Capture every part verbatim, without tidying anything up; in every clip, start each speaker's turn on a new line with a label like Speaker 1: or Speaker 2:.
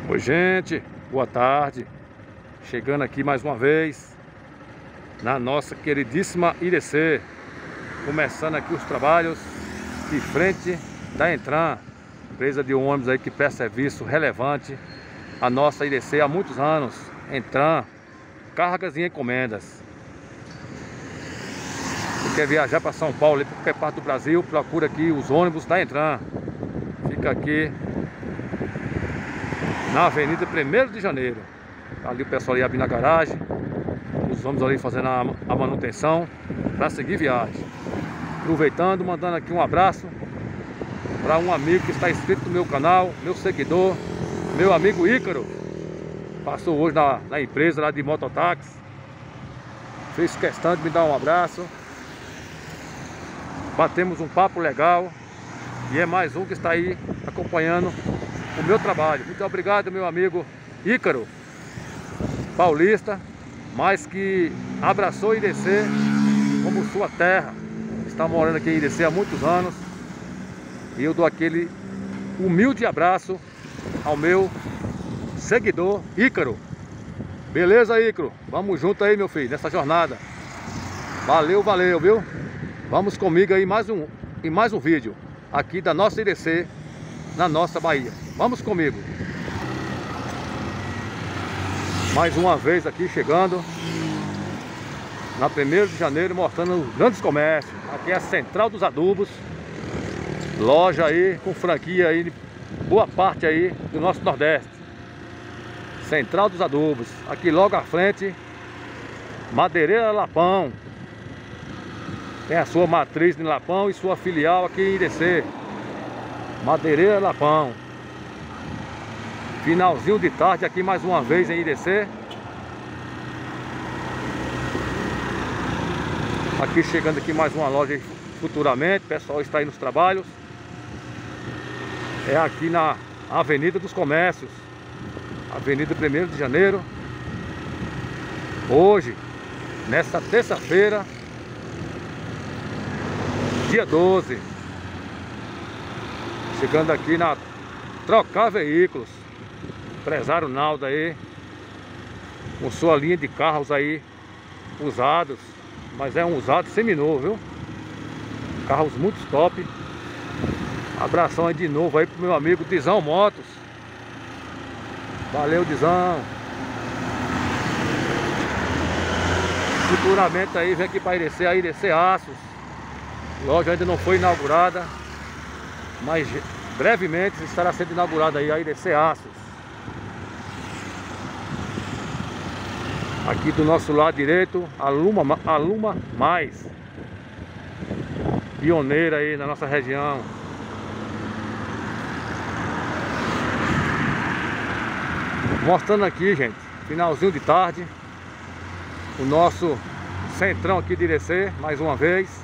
Speaker 1: Oi, gente, boa tarde. Chegando aqui mais uma vez na nossa queridíssima I D C, começando aqui os trabalhos de frente da Entran, empresa de ônibus aí que presta serviço relevante à nossa I D C há muitos anos. Entran, cargas e encomendas. Você quer viajar para São Paulo, para qualquer parte do Brasil, procura aqui os ônibus da Entran. Fica aqui na Avenida primeiro de Janeiro. Ali o pessoal ia abrir na garagem. Nós vamos ali fazendo a, a manutenção para seguir viagem. Aproveitando, mandando aqui um abraço para um amigo que está inscrito no meu canal, meu seguidor, meu amigo Ícaro. Passou hoje na, na empresa lá de mototáxi. Fez questão de me dar um abraço. Batemos um papo legal. E é mais um que está aí acompanhando o meu trabalho. Muito obrigado, meu amigo Ícaro, paulista, mas que abraçou I D C como sua terra. Está morando aqui em I D C há muitos anos. E eu dou aquele humilde abraço ao meu seguidor Ícaro. Beleza, Ícaro? Vamos junto aí, meu filho, nessa jornada. Valeu, valeu, viu? Vamos comigo aí mais um, em mais um vídeo aqui da nossa I D C, na nossa Bahia. Vamos comigo. Mais uma vez aqui chegando na primeiro de Janeiro, mostrando os grandes comércios. Aqui é a Central dos Adubos, loja aí com franquia aí, boa parte aí do nosso Nordeste. Central dos Adubos, aqui logo à frente, Madeireira Lapão. Tem a sua matriz em Lapão e sua filial aqui em I D C. Madeireira Lapão. Finalzinho de tarde aqui mais uma vez em I D C. Aqui chegando aqui mais uma loja futuramente. O pessoal está aí nos trabalhos. É aqui na Avenida dos Comércios, Avenida primeiro de Janeiro. Hoje, nesta terça-feira, dia doze. Chegando aqui na Trocar Veículos. Empresário Naldo aí, com sua linha de carros aí usados, mas é um usado seminovo, viu? Carros muito top. Abração aí de novo aí pro meu amigo Dizão Motos. Valeu, Dizão. Futuramente aí vem aqui para I D C, a I D C Aços. A loja ainda não foi inaugurada, mas brevemente estará sendo inaugurada aí a I D C Aços. Aqui do nosso lado direito, a Luma, a Luma Mais, pioneira aí na nossa região. Mostrando aqui, gente, finalzinho de tarde, o nosso centrão aqui de I D C, mais uma vez.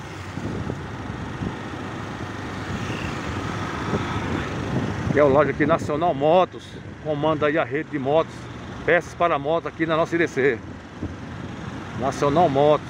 Speaker 1: Que é o loja aqui Nacional Motos, comanda aí a rede de motos, peças para motos aqui na nossa I D C. Nacional Motos.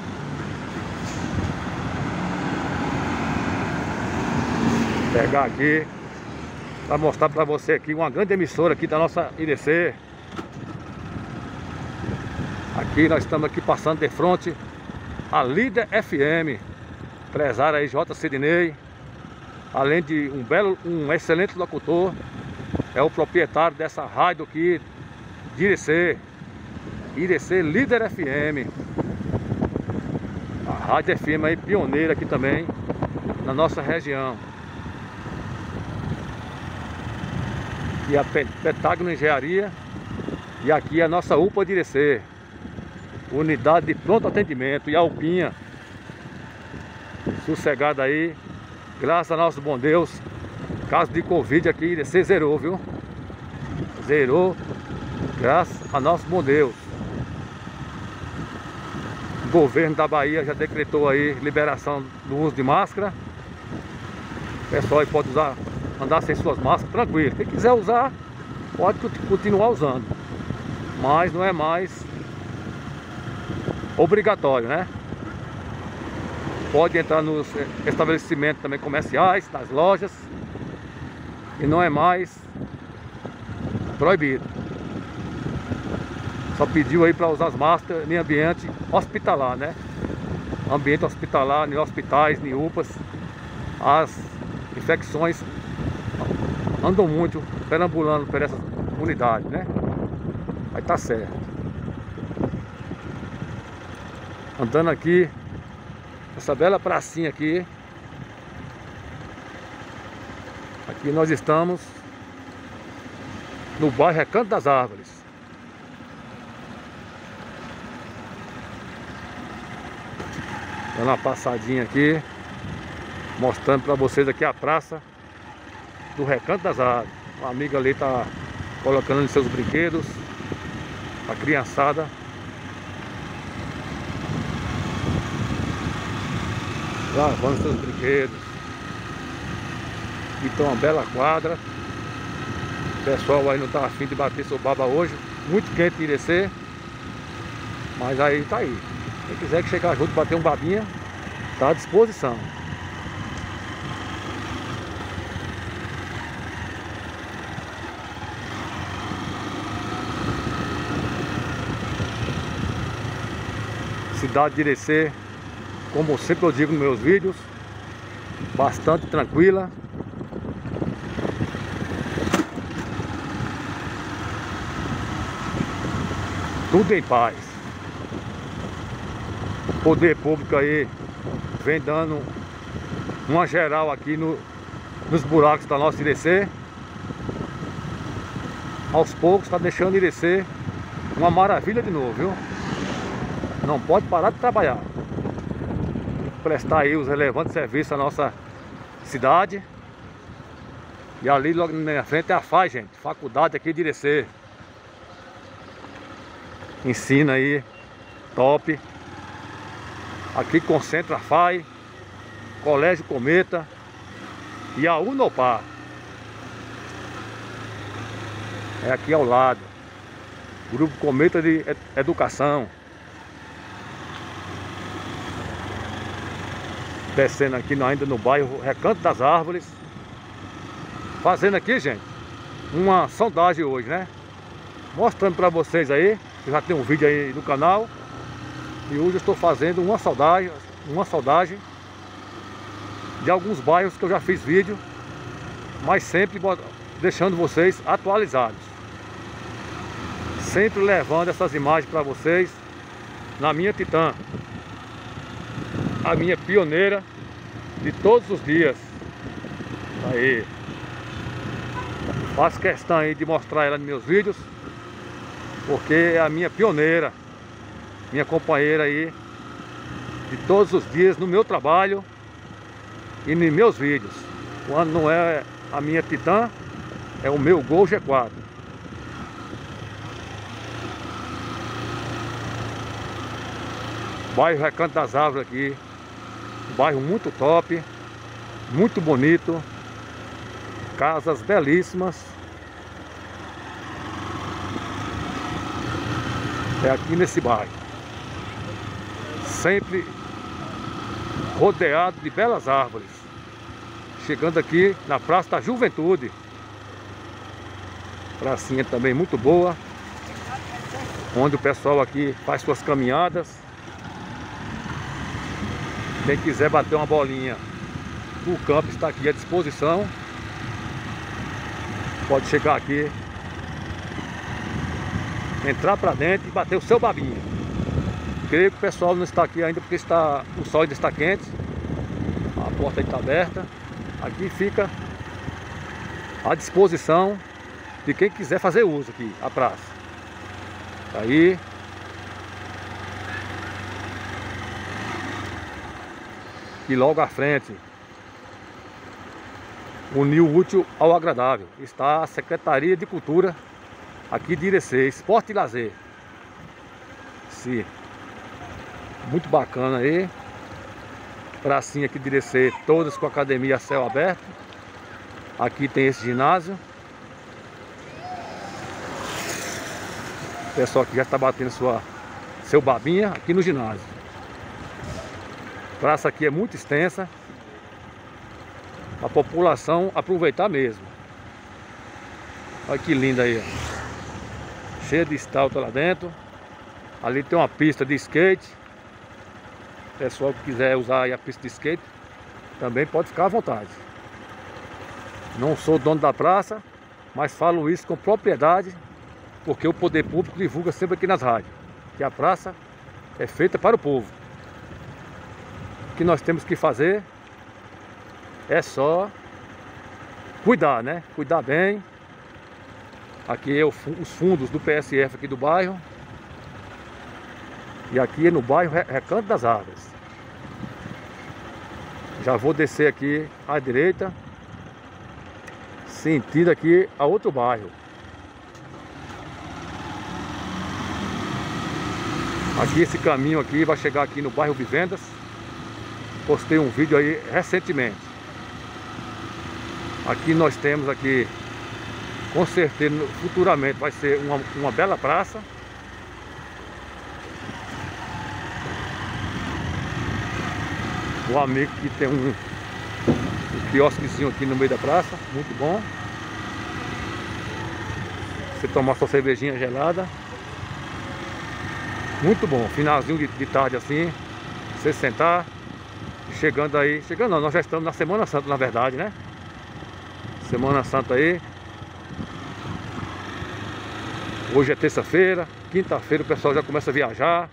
Speaker 1: Vou pegar aqui para mostrar para você aqui uma grande emissora aqui da nossa I D C. Aqui nós estamos aqui passando de frente a Líder F M, empresário aí J. Sidney. Além de um belo, um excelente locutor, é o proprietário dessa rádio aqui de I D C, I D C Líder F M. A rádio F M aí pioneira aqui também na nossa região. E a Pentágono Engenharia, e aqui a nossa U P A de I D C, unidade de pronto atendimento, e a Alpinha, sossegada aí. Graças a nosso bom Deus, caso de Covid aqui, I D C zerou, viu? Zerou, graças a nosso bom Deus. O governo da Bahia já decretou aí liberação do uso de máscara. O pessoal aí pode usar, andar sem suas máscaras, tranquilo. Quem quiser usar, pode continuar usando. Mas não é mais obrigatório, né? Pode entrar nos estabelecimentos também comerciais, nas lojas. E não é mais proibido. Só pediu aí para usar as máscaras em ambiente hospitalar, né? Ambiente hospitalar, em hospitais, em U P As. As infecções andam muito perambulando por essas unidades, né? Aí tá certo. Andando aqui, essa bela pracinha aqui. Aqui nós estamos no bairro Recanto das Árvores. Dando uma passadinha aqui, mostrando para vocês aqui a praça do Recanto das Árvores. Uma amiga ali tá colocando os seus brinquedos, a criançada. Lavando seus brinquedos. Aqui tem uma bela quadra. O pessoal aí não tá afim de bater seu baba hoje. Muito quente de Irecê. Mas aí tá aí. Quem quiser que chegar junto, bater um babinha, tá à disposição. Cidade de Irecê, como sempre eu digo nos meus vídeos, bastante tranquila. Tudo em paz. O poder público aí vem dando uma geral aqui no, nos buracos da nossa Irecê. Aos poucos está deixando Irecê uma maravilha de novo, viu? Não pode parar de trabalhar. Prestar aí os relevantes serviços à nossa cidade. E ali logo na frente é a F A I, gente, faculdade aqui de Irecê. Ensina aí, top. Aqui concentra a F A I, Colégio Cometa e a Unopar. É aqui ao lado. Grupo Cometa de Educação. Descendo aqui ainda no bairro Recanto das Árvores. Fazendo aqui, gente, uma sondagem hoje, né? Mostrando pra vocês aí. Já tem um vídeo aí no canal. E hoje eu estou fazendo uma sondagem, uma sondagem de alguns bairros que eu já fiz vídeo, mas sempre deixando vocês atualizados. Sempre levando essas imagens para vocês na minha Titã, a minha pioneira de todos os dias. Aí, faço questão aí de mostrar ela nos meus vídeos, porque é a minha pioneira, minha companheira aí de todos os dias no meu trabalho e nos meus vídeos. Quando não é a minha Titã, é o meu Gol G quatro. Bairro Recanto das Árvores aqui, bairro muito top, muito bonito, casas belíssimas. É aqui nesse bairro, sempre rodeado de belas árvores. Chegando aqui na Praça da Juventude, pracinha também muito boa, onde o pessoal aqui faz suas caminhadas. Quem quiser bater uma bolinha, o campo está aqui à disposição. Pode chegar aqui, entrar para dentro e bater o seu babinho. Creio que o pessoal não está aqui ainda porque está, o sol ainda está quente. A porta está aberta. Aqui fica à disposição de quem quiser fazer uso aqui, a praça. Aí. E logo à frente, uniu o útil ao agradável, está a Secretaria de Cultura aqui de Irecê, Esporte e Lazer. Sim, muito bacana aí. Pracinha aqui de Irecê, todas com academia a céu aberto. Aqui tem esse ginásio. O pessoal aqui já está batendo sua, seu babinha aqui no ginásio. A praça aqui é muito extensa, a população aproveitar mesmo. Olha que linda aí, ó. Cheia de estátua lá dentro. Ali tem uma pista de skate. Pessoal que quiser usar aí a pista de skate, também pode ficar à vontade. Não sou dono da praça, mas falo isso com propriedade, porque o poder público divulga sempre aqui nas rádios que a praça é feita para o povo. O que nós temos que fazer é só cuidar, né? Cuidar bem. Aqui é o, os fundos do P S F aqui do bairro. E aqui é no bairro Recanto das Árvores. Já vou descer aqui à direita, sentindo aqui a outro bairro. Aqui esse caminho aqui vai chegar aqui no bairro Vivendas. Postei um vídeo aí recentemente. Aqui nós temos aqui, com certeza futuramente vai ser uma, uma bela praça. O amigo que tem um, um quiosquezinho aqui no meio da praça, muito bom. Você tomar sua cervejinha gelada. Muito bom, finalzinho de, de tarde assim, você sentar, chegando aí, chegando não, nós já estamos na Semana Santa na verdade, né? Semana Santa aí. Hoje é terça-feira, quinta-feira o pessoal já começa a viajar.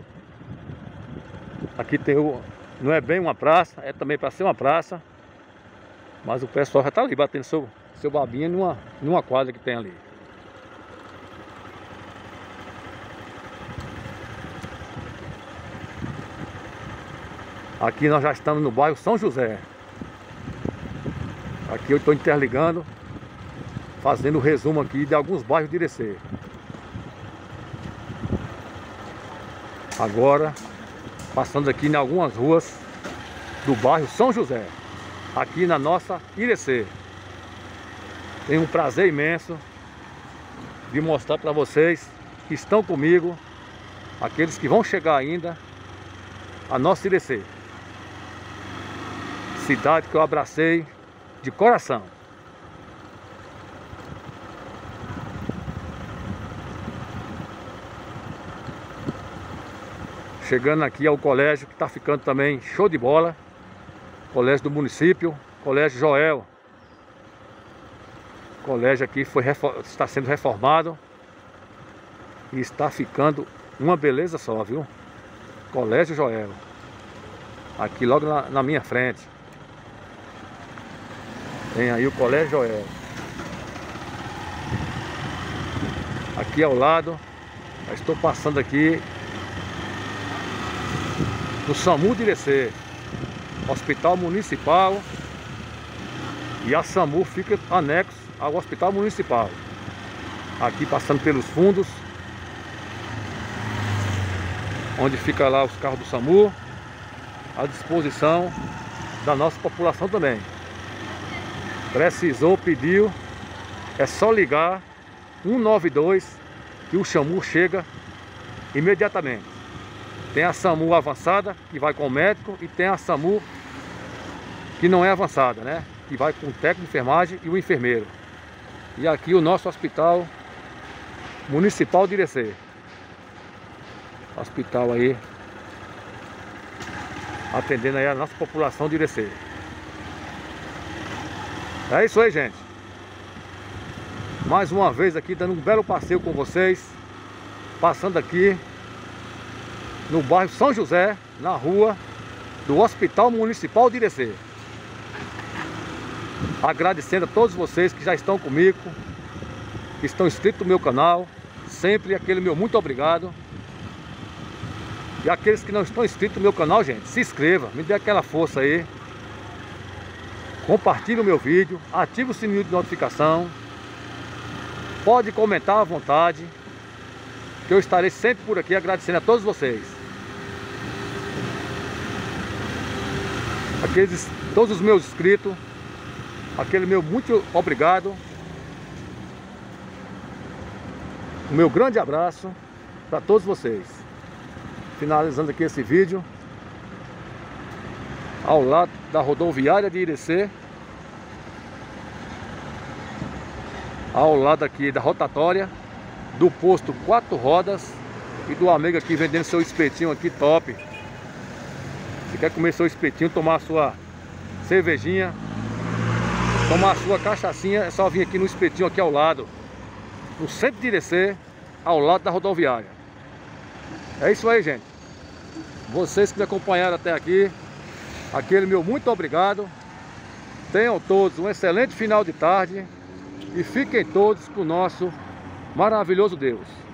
Speaker 1: Aqui tem o... Não é bem uma praça, é também para ser uma praça. Mas o pessoal já está ali batendo seu, seu babinha numa, numa quadra que tem ali. Aqui nós já estamos no bairro São José. Aqui eu estou interligando, fazendo o resumo aqui de alguns bairros de Irecê. Agora, passando aqui em algumas ruas do bairro São José, aqui na nossa Irecê. Tenho um prazer imenso de mostrar para vocês que estão comigo, aqueles que vão chegar ainda, a nossa Irecê. Cidade que eu abracei de coração. Chegando aqui ao colégio que está ficando também show de bola. Colégio do município, Colégio Joel. O colégio aqui foi, está sendo reformado e está ficando uma beleza só, viu? Colégio Joel. Aqui logo na, na minha frente. Tem aí o Colégio Joel. Aqui ao lado, eu estou passando aqui no SAMU de Irecê, Hospital Municipal. E a SAMU fica anexo ao Hospital Municipal. Aqui passando pelos fundos, onde fica lá os carros do SAMU, à disposição da nossa população também. Precisou, pediu, é só ligar um nove dois que o SAMU chega imediatamente. Tem a SAMU avançada, que vai com o médico, e tem a SAMU que não é avançada, né? Que vai com o técnico de enfermagem e o enfermeiro. E aqui o nosso Hospital Municipal de Irecê. Hospital aí, atendendo aí a nossa população de Irecê. É isso aí, gente. Mais uma vez aqui, dando um belo passeio com vocês. Passando aqui no bairro São José, na rua do Hospital Municipal de Irecê. Agradecendo a todos vocês que já estão comigo, que estão inscritos no meu canal. Sempre aquele meu muito obrigado. E aqueles que não estão inscritos no meu canal, gente, se inscreva, me dê aquela força aí. Compartilhe o meu vídeo, ative o sininho de notificação. Pode comentar à vontade, que eu estarei sempre por aqui agradecendo a todos vocês. Aqueles, todos os meus inscritos, aquele meu muito obrigado. O meu grande abraço para todos vocês. Finalizando aqui esse vídeo ao lado da rodoviária de Irecê. ao lado aqui da rotatória, do posto Quatro Rodas e do amigo aqui vendendo seu espetinho aqui top. Se quer comer seu espetinho, tomar a sua cervejinha, tomar a sua cachaçinha, é só vir aqui no espetinho aqui ao lado, no centro de Irecê, ao lado da rodoviária. É isso aí, gente. Vocês que me acompanharam até aqui, aquele meu muito obrigado. Tenham todos um excelente final de tarde e fiquem todos com o nosso maravilhoso Deus.